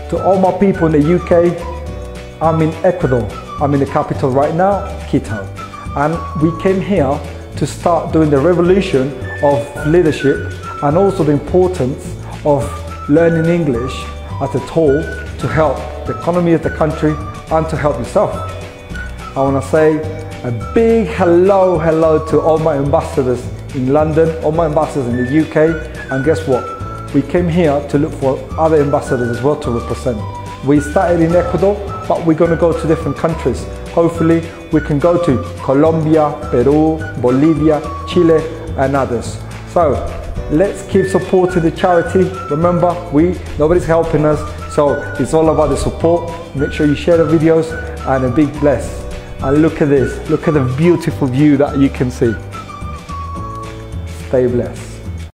To all my people in the UK, I'm in Ecuador. I'm in the capital right now, Quito. And we came here to start doing the revolution of leadership and also the importance of learning English as a tool to help the economy of the country and to help yourself. I want to say a big hello to all my ambassadors in London, all my ambassadors in the UK, and guess what? We came here to look for other ambassadors as well to represent. We started in Ecuador, but we're going to go to different countries. Hopefully we can go to Colombia, Peru, Bolivia, Chile and others. So let's keep supporting the charity. Remember, nobody's helping us, so it's all about the support. Make sure you share the videos, and a big bless. And look at this, look at the beautiful view that you can see. Stay blessed.